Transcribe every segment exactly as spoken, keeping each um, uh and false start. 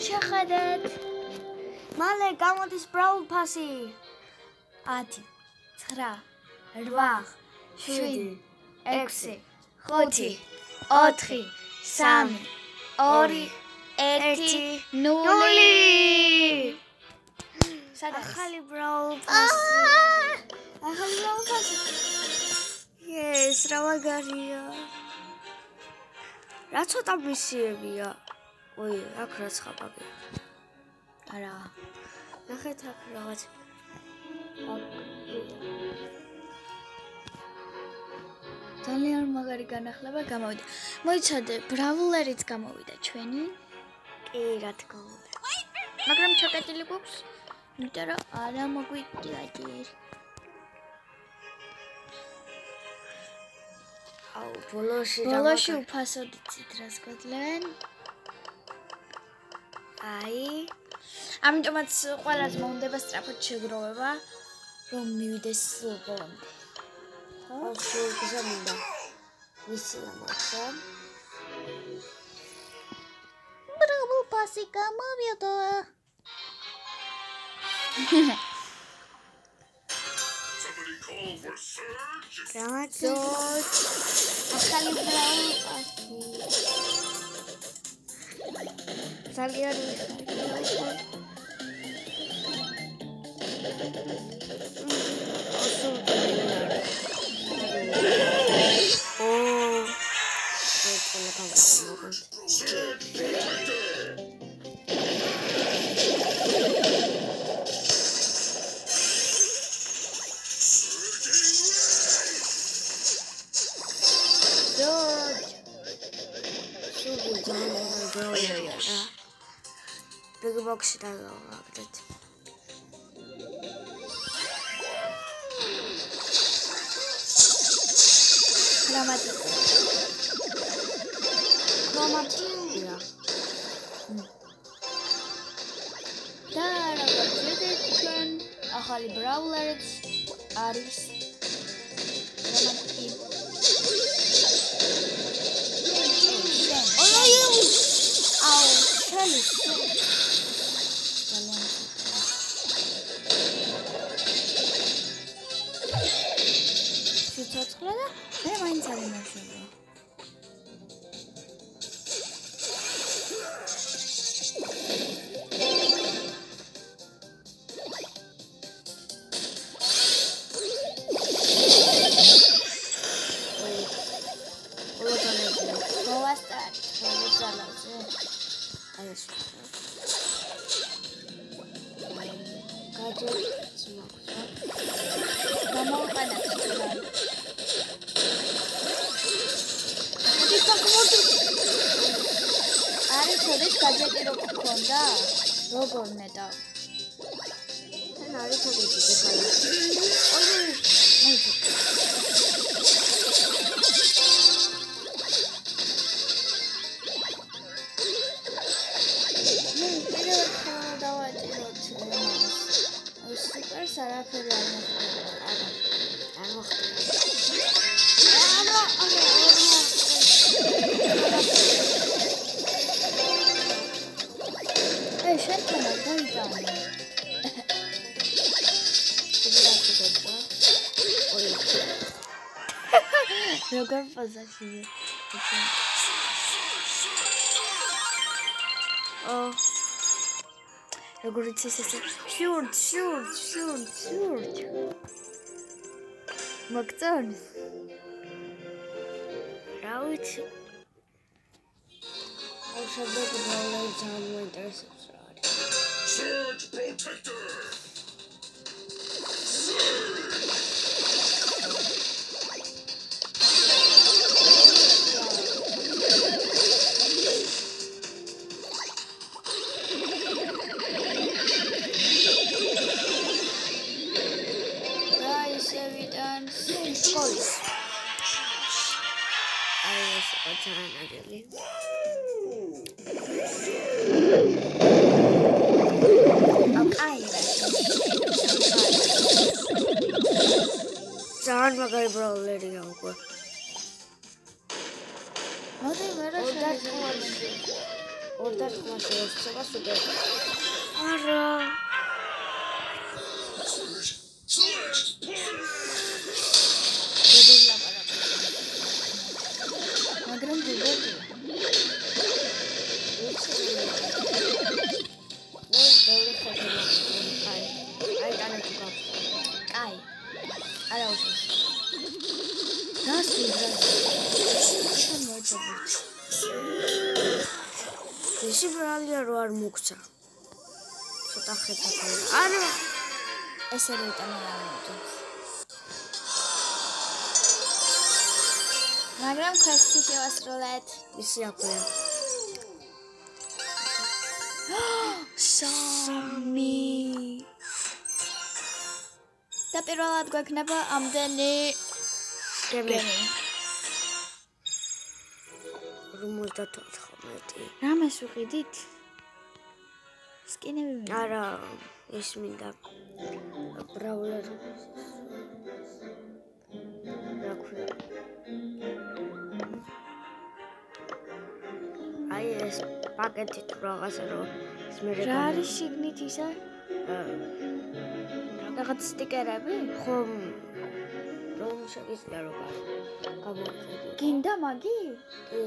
შეხედეთ. მალე გამოდის Brawl Pass-ი. ათი, ცხრა, რვა, შვიდი, ექვსი, ხუთი, ოთხი, სამი, ორი, ერთი, ნული. ახალი Brawl Pass-ი. ახალი Brawl Pass-ი. ეს რა მაგარია. რა ცოტა მისიებია. ой, აქ რა ცხაბაგია. არა. ნახეთ აქ რაღაც. ძალიან მაგარი განახლება გამოვიდა. მოიცადე, Brawler-იც გამოვიდა ჩვენი. კი, რა თქმა უნდა. მაგრამ ჩაკეტილი გვაქვს, იმიტომ რომ არა მოგვიჭირა. აუ, ბოლოში რა ბოლოში უფასოდ იცით რას გვაძლევენ? აი, ამიტომაც ყველას მოუნდება სწრაფად შეგროვება, რომ მივიდეს ბოლომდე. ხო, შეგზამინდა. ვისი ამაცა? Brawl Pass-ი გამოვიდა. Grazie. ახალი Brawl Pass-ი. ძალიან ვიხარ. Big box da agdet. Chromatic. Chromatic. Ja. Da agdet ჩვენ ახალი Brawler-იც არის. Chromatic. ой, აუ, შენი ცოცხლა და მე მაინც არ იმუშავე. გაჯეტი რო გქონდა? როგორ ნეტა? თან არის თოგეთი ხალი. ой, მოიწე. ნუ, პირველ ხან დავაჭიროთ იმას. ой, სუპერს არაფერი არ მოხდება. არა. არ მოხდება. არა, არა, არა. Ey, შენთან არ გაიტანე. როგორ პოზაში. ო. როგორ იცის ეს? შურტ, შურტ, შურტ, შურტ. მაგწონს. რა ვიცი. აუ შეგდები რა ძალიან მოინტერესებს რა არის. Surge Protector. John magari Brawler ya uko. Mari mera shari. ორდაათ ხმაში ეცება სუპერ. არა. დედო ლაპარაკი. მაგრამ დედო ნუ დავრე ხოთელა. აი, აი ტანეთი გაქვს. აი. არა უშავს. დასვი დასვი. შენ მოიწევს. ისი ბრალია რო არ მოგცა. ცოტა ხეთა ქონდა. არა. ესე რო იტანა არ მოიწევს. მაგრამ კვესტი შევასრულეთ. ისი აქვეა. სამი. და პირველად გვექნება ამდენი გემი. ორმოცდათხმეტი. რამეს ვიყიდით? სკინები მინდა. არა, ის მინდა. ბრაულერი. რა ქვია? აი ეს პაკეტი თუ რაღაცა რო ის მე რა არის შიგნით ისა? რაღაც სტიკერები? ხო რომ შეგიძლია რო გავუყიდო. გინდა მაგი? კი.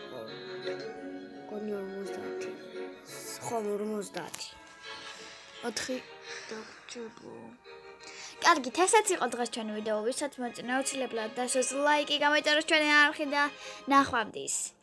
კონი ორმოცდაათი. ხო ორმოცდაათი. ოთხი დაგჭირო. კარგით, ესეც იყო დღეს ჩვენი ვიდეო. ვისაც მოწინააღმდეგებლად დასვეს ლაიკი, გამოიწეროს ჩვენი არხი და ნახვამდის.